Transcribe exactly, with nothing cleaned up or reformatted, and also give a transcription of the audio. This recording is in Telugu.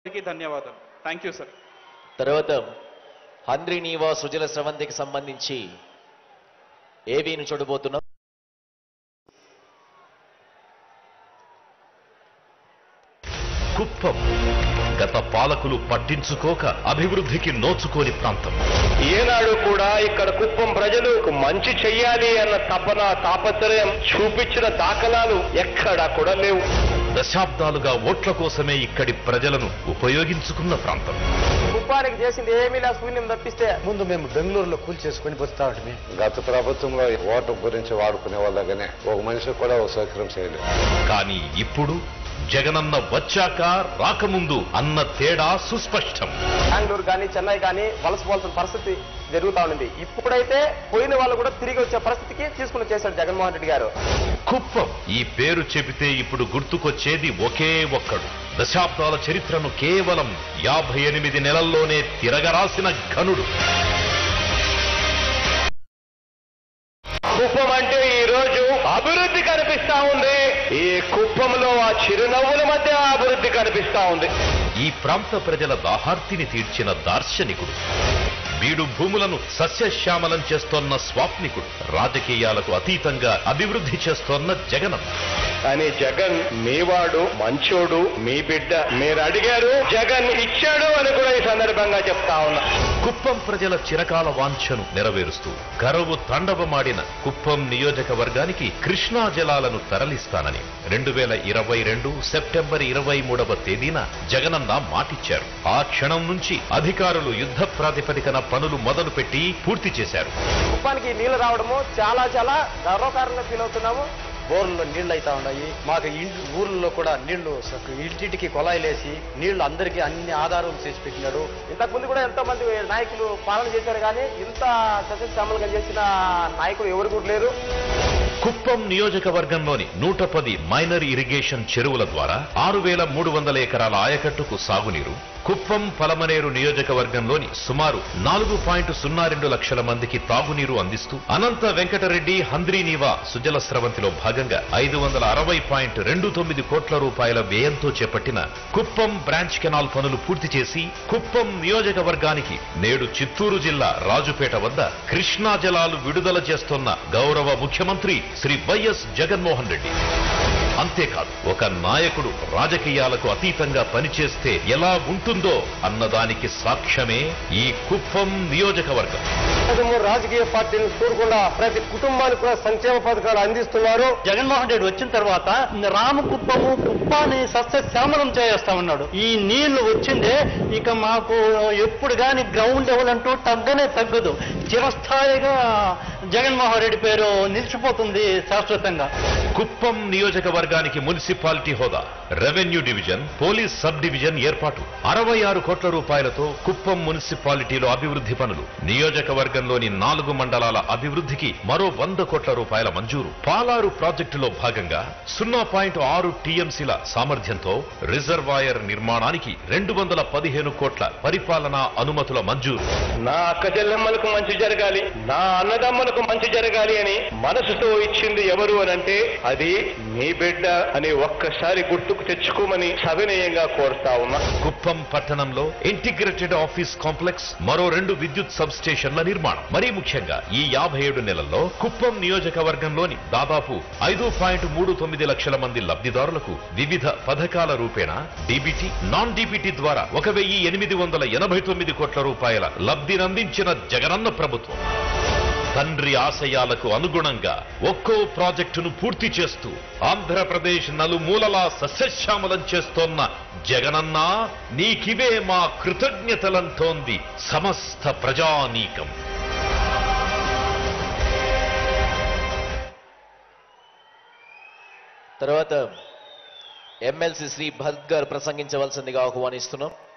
ధన్యవాదాలు. Thank you sir. తర్వాత హంద్రీనీవా సుజల స్రవంతికి సంబంధించి ఏవీని చూడబోతున్నాం. కుప్పం గత పాలకులు పట్టించుకోక అభివృద్ధికి నోచుకోని ప్రాంతం. ఏనాడు కూడా ఇక్కడ కుప్పం ప్రజలు మంచి చెయ్యాలి అన్న తపన తాపత్రయం చూపించిన దాఖలాలు ఎక్కడా కూడా లేవు. దశాబ్దాలుగా ఓట్ల కోసమే ఇక్కడి ప్రజలను ఉపయోగించుకున్న ప్రాంతం. కుప్పానికి చేసింది ఏమీ లేదు, శూన్యం తప్పిస్తే. ముందు మేము బెంగళూరులో కూల్ చేసుకుని వస్తా ఉంటుంది. గత ప్రభుత్వంలో ఓటు గురించి వాడుకునే వాళ్ళగానే ఒక మనిషి కూడా ఒక సౌకర్యం చేయలేదు. కానీ ఇప్పుడు జగనన్న వచ్చాక రాకముందు అన్న తేడా సుస్పష్టం. బెంగళూరు కానీ చెన్నై కానీ వలసపోవాల్సిన పరిస్థితి జరుగుతా ఉంది. ఇప్పుడైతే పోయిన వాళ్ళు కూడా తిరిగి వచ్చే పరిస్థితికి తీసుకుని చేశాడు జగన్మోహన్ రెడ్డి గారు. కుప్పం ఈ పేరు చెబితే ఇప్పుడు గుర్తుకొచ్చేది ఒకే ఒక్కడు. దశాబ్దాల చరిత్రను కేవలం యాభై ఎనిమిది నెలల్లోనే తిరగరాసిన ఘనుడు. కుప్పం అంటే ఈ రోజు అభివృద్ధి కనిపిస్తా ఉంది. ఈ కుప్పంలో ఆ చిరునవ్వుల మధ్య అభివృద్ధి కనిపిస్తా ఉంది. ఈ ప్రాంత ప్రజల దాహార్తిని తీర్చిన దార్శనికుడు. బీడు భూములను సస్యశ్యామలం చేస్తోన్న స్వాప్నికుడు. రాజకీయాలకు అతీతంగా అభివృద్ధి చేస్తోన్న జగనం. కానీ జగన్ మీవాడు, మంచోడు, మీ బిడ్డ. మీరు అడిగారు, జగన్ ఇచ్చాడు అని కూడా ఈ సందర్భంగా చెప్తా ఉన్నా. కుప్పం ప్రజల చిరకాల వాంఛను నెరవేరుస్తూ కరువు తాండవమాడిన కుప్పం నియోజకవర్గానికి కృష్ణా జలాలను తరలిస్తానని రెండు వేల ఇరవై రెండు సెప్టెంబర్ ఇరవై మూడవ తేదీన జగనన్న మాటిచ్చారు. ఆ క్షణం నుంచి అధికారులు యుద్ధ ప్రాతిపదికన పనులు మొదలుపెట్టి పూర్తి చేశారు. కుప్పానికి నీళ్లు రావడము చాలా చాలా గర్వకారంగా ఫీల్ అవుతున్నాము. బోర్లలో నీళ్లు అవుతా ఉన్నాయి. మాకు ఇంటి ఊర్లలో కూడా నీళ్లు ఇంటింటికి కొలాయిలేసి నీళ్లు అందరికీ అన్ని ఆధారాలు చేసి పెట్టినాడు. ఇంతకు ముందు కూడా ఎంతో మంది నాయకులు పాలన చేశారు, కానీ ఇంత సస్యశ్యామలంగా చేసిన నాయకులు ఎవరు కూడా లేరు. కుప్పం నియోజకవర్గంలోని నూట పది మైనర్ ఇరిగేషన్ చెరువుల ద్వారా ఆరు వేల మూడు వందల ఎకరాల ఆయకట్టుకు సాగునీరు, కుప్పం పలమనేరు నియోజకవర్గంలోని సుమారు నాలుగు పాయింట్ సున్నా రెండు లక్షల మందికి తాగునీరు అందిస్తూ అనంత వెంకటరెడ్డి హంద్రీనీవా సుజల స్రవంతిలో భాగంగా ఐదు వందల అరవై పాయింట్ రెండు తొమ్మిది కోట్ల రూపాయల వ్యయంతో చేపట్టిన కుప్పం బ్రాంచ్ కెనాల్ పనులు పూర్తి చేసి కుప్పం నియోజకవర్గానికి నేడు చిత్తూరు జిల్లా రాజుపేట వద్ద కృష్ణా జలాలు విడుదల చేస్తున్న గౌరవ ముఖ్యమంత్రి శ్రీ వైఎస్ జగన్మోహన్ రెడ్డి. అంతేకాదు, ఒక నాయకుడు రాజకీయాలకు అతీతంగా పనిచేస్తే ఎలా ఉంటుందో అన్నదానికి సాక్ష్యమే ఈ కుప్పం నియోజకవర్గం. రాజకీయ పార్టీలు చూడకుండా ప్రతి కుటుంబానికి కూడా సంక్షేమ పథకాలు అందిస్తున్నారు. జగన్మోహన్ రెడ్డి వచ్చిన తర్వాత రామకుప్పము కుప్పాన్ని సస్యశ్యామలం చేస్తా ఉన్నాడు. ఈ నీళ్లు వచ్చిందే ఇక మాకు ఎప్పుడు కానీ గ్రౌండ్ లెవెల్ అంటూ తగ్గనే తగ్గదు. చిరస్థాయిగా జగన్మోహన్ రెడ్డి పేరు నిలిచిపోతుంది శాశ్వతంగా. కుప్పం నియోజకవర్గానికి మున్సిపాలిటీ హోదా, revenue division, police sub division ఏర్పాటు, అరవై ఆరు కోట్ల రూపాయలతో కుప్పం మున్సిపాలిటీలో అభివృద్ధి పనులు, నియోజకవర్గంలోని నాలుగు మండలాల అభివృద్ధికి మరో వంద కోట్ల రూపాయల మంజూరు, పాలారు ప్రాజెక్టులో భాగంగా సున్నా పాయింట్ ఆరు టీఎంసీల సామర్థ్యంతో రిజర్వాయర్ నిర్మాణానికి రెండు వందల పదిహేను కోట్ల పరిపాలనా అనుమతుల మంజూరు. నా అక్క చెల్లెమ్మలకు మంచి జరగాలి, నా అన్నదమ్మలకు మంచి జరగాలి అని మనసుతో ఇచ్చింది ఎవరు అనంటే అది మీ బిడ్డ అని ఒక్కసారి గుర్తుకు తెచ్చుకోమని సవినయంగా కోరుతా ఉన్నా. కుప్పం పట్టణంలో ఇంటిగ్రేటెడ్ ఆఫీస్ కాంప్లెక్స్, మరో రెండు విద్యుత్ సబ్ స్టేషన్ల నిర్మాణం. మరీ ముఖ్యంగా ఈ యాభై ఏడు నెలల్లో కుప్పం నియోజకవర్గంలోని దాదాపు ఐదు పాయింట్ మూడు తొమ్మిది లక్షల మంది లబ్ధిదారులకు వివిధ పథకాల రూపేణా డీబీటీ, నాన్ డీబీటీ ద్వారా ఒక వెయ్యి ఎనిమిది వందల ఎనభై తొమ్మిది కోట్ల రూపాయల లబ్ధినందించిన జగనన్న ప్రభుత్వం. తండ్రి ఆశయాలకు అనుగుణంగా ఒక్కో ప్రాజెక్టును పూర్తి చేస్తూ ఆంధ్రప్రదేశ్ నలుమూలలా సస్యశ్యామలం చేస్తోన్న జగనన్న, నీకివే మా కృతజ్ఞతలంటోంది సమస్త ప్రజానీకం. తర్వాత ఎమ్మెల్సీ శ్రీ భరత్ గారు ప్రసంగించవలసిందిగా ఆహ్వానిస్తున్నాం.